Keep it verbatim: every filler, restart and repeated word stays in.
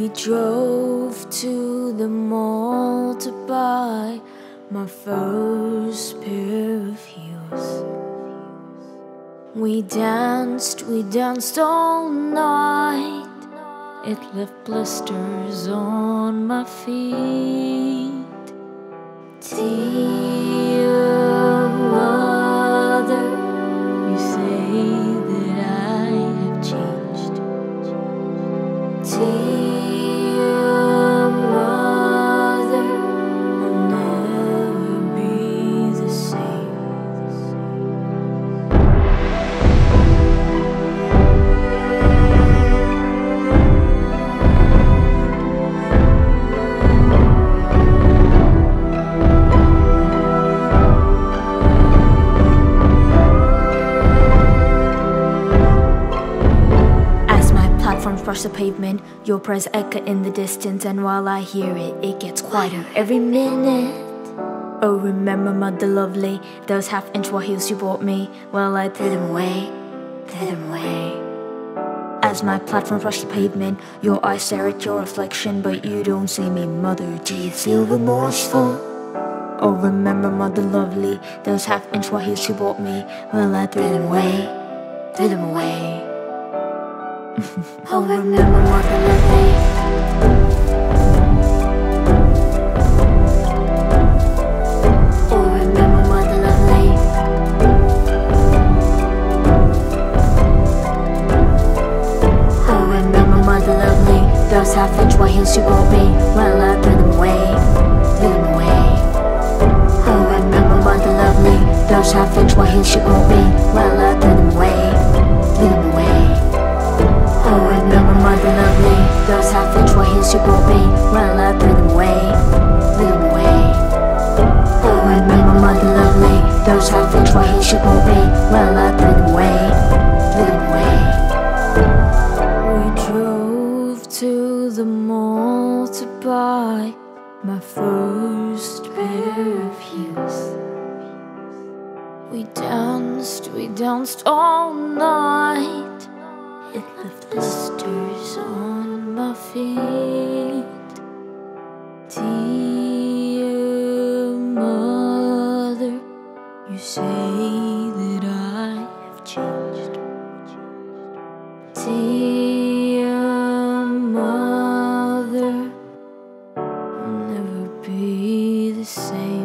We drove to the mall to buy my first pair of heels. We danced, we danced all night. It left blisters on my feet. Dear mother, you say that I have changed. Dear mother, I'll never be the same. Brush the pavement, your prayers echo in the distance, and while I hear it, it gets quieter every minute. Oh, remember, mother lovely, those half-inch high heels you bought me? Well, I threw them away, threw them away. As my platform brushed the pavement, your eyes stare at your reflection, but you don't see me, mother. Do you feel remorseful? Oh, remember, mother lovely, those half-inch high heels you bought me? Well, I threw them away, threw them away. Oh, remember mother lovely. Oh, remember mother lovely. Oh, remember mother lovely. Those half-inch high heels you bought me. Well, I threw them away, threw them away. Oh, remember mother lovely. Those half-inch high heels you bought me. Well, I threw them away, threw them away. Oh, remember mother lovely, those half-inch high heels you bought me. Well, I threw them away, threw them away. Oh, remember mother lovely, those half-inch high heels you bought me. Well, I threw them away, threw them away. We drove to the mall to buy my first pair of heels. We danced, we danced all night. It left blisters on my feet. Dear mother, you say that I have changed. Dear mother, I'll never be the same.